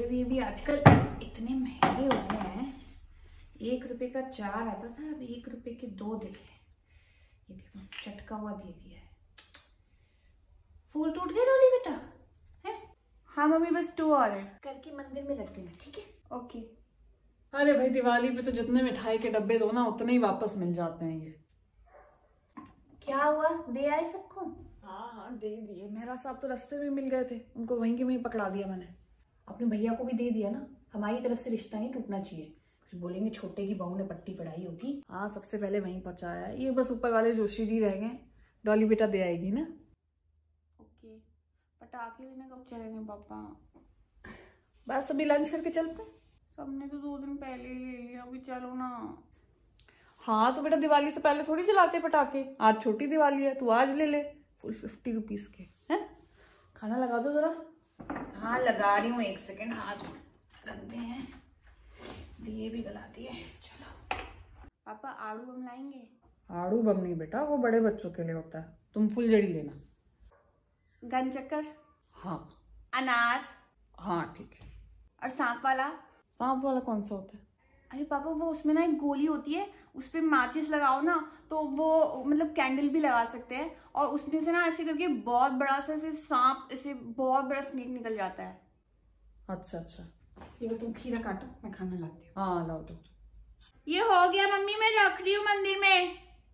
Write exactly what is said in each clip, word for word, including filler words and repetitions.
भी भी आजकल इतने महंगे हो गए हैं। एक रुपए का चार आता था, अब एक रुपए के दो दे गए। ये देखो चटका हुआ दे दिया है। फूल टूट गए डॉली बेटा है? हाँ मम्मी, बस टू और है, करके मंदिर में रख देना, ठीक है? ओके। अरे भाई दिवाली पे तो जितने मिठाई के डब्बे दो ना उतने ही वापस मिल जाते हैं ये। क्या हुआ, दे आए सबको? हाँ हाँ दे दिए। मेहरा साहब तो रास्ते में मिल गए थे, उनको वहीं के वहीं पकड़ा दिया मैंने। अपने भैया को भी दे दिया ना, हमारी तरफ से रिश्ता नहीं टूटना चाहिए। फिर बोलेंगे छोटे की बहू ने पट्टी पढ़ाई होगी। हाँ सबसे पहले वहीं पहुंचाया है। ये बस ऊपर वाले जोशी जी रह गए। डॉली बेटा दे आएगी ना? ओके। पटाखे लेने कब चलेंगे पापा? बस अभी लंच करके चलते हैं। सबने तो दो दिन पहले ही ले लिया, अभी चलो ना। हाँ तो बेटा दिवाली से पहले थोड़ी चलाते पटाखे, आज छोटी दिवाली है, तू आज ले ले फुल फिफ्टी रुपीज के हैं। खाना लगा दो जरा। हाँ लगा रही हूँ, एक सेकेंड, हाथ गंदे हैं। दिए भी गला दिए। चलो पापा आड़ू बम लाएंगे? आड़ू बम नहीं बेटा, वो बड़े बच्चों के लिए होता है, तुम फुलझड़ी लेना। गन चक्कर? हाँ। अनार? हाँ ठीक है। और सांप वाला? सांप वाला कौन सा होता है? अरे पापा वो उसमें ना एक गोली होती है, उस पे माचिस लगाओ ना तो वो मतलब कैंडल भी लगा सकते हैं, और उसमें से ना ऐसे करके बहुत बड़ा सा ऐसे सांप, ऐसे बहुत बड़ा स्नेक निकल जाता है। अच्छा अच्छा। ये तुम खीरा काटो, मैं खाना लाती हूँ। हाँ लाओ दो। ये हो गया मम्मी, मैं रख रही हूँ मंदिर में।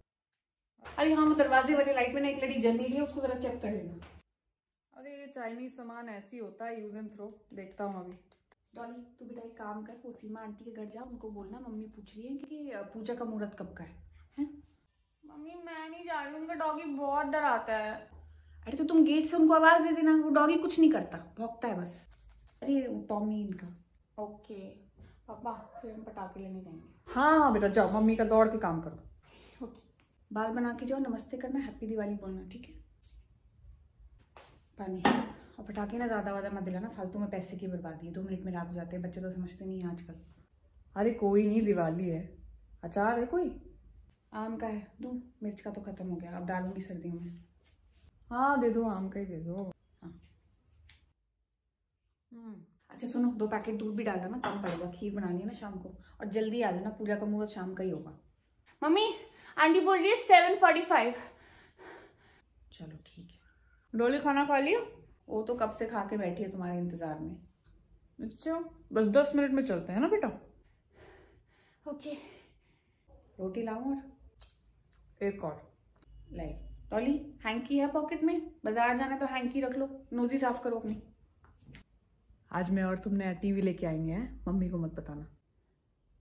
अरे हाँ, वो दरवाजे वाली लाइट में ना एक लड़ी जल नहीं रही है, उसको जरा चेक कर लेना। अरे ये चाइनीज सामान ऐसी होता है, यूज एंड थ्रो। देखता हूँ अभी। डॉली तू बेटा एक काम कर, वो सीमा आंटी के घर जा, उनको बोलना मम्मी पूछ रही है कि पूजा का मुहूर्त कब का है, है? मम्मी मैं नहीं जा रही, उनका डॉगी बहुत डराता है। अरे तो तुम गेट से उनको आवाज दे देना, वो डॉगी कुछ नहीं करता, भौंकता है बस। अरे टॉमी इनका। ओके पापा, फिर हम पटाखे लेने जाएंगे। हाँ हाँ बेटा जाओ, मम्मी का दौड़ के काम करो। बाल बना के जाओ, नमस्ते करना, हैप्पी दिवाली बोलना, ठीक है? पानी और पटाखे ना ज्यादा वादा मत दिलाना, फालतू में पैसे की बर्बादी है, दो मिनट में राख हो जाते हैं, बच्चे तो समझते नहीं है आजकल। अरे कोई नहीं, दिवाली है। अचार है कोई? आम का है, दूं? मिर्च का तो खत्म हो गया, अब डालूंगी सर्दियों में। हाँ दे दो, आम का ही दे दो। हाँ हम्म अच्छा सुनो, दो पैकेट दूध भी डालना ना, कम पड़ेगा, खीर बनानी है ना शाम को, और जल्दी आ जाना, पूजा का मुहूर्त शाम का ही होगा। मम्मी आंटी बोल रही है सेवन फोर्टी फाइव। चलो ठीक है। डोली खाना खा लिया? वो तो कब से खा के बैठी है तुम्हारे इंतजार में। अच्छा बस दस मिनट में चलते हैं ना बेटा? ओके। रोटी लाऊं? और एक और लाई। डॉली हैंकी है पॉकेट में, बाजार जाना तो हैंकी रख लो, नोजी साफ करो अपनी। आज मैं और तुम नया टीवी लेके आएंगे हैं, मम्मी को मत बताना।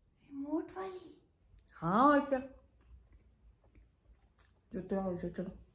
रिमोट वाली? हाँ और क्या, जो तो चलो।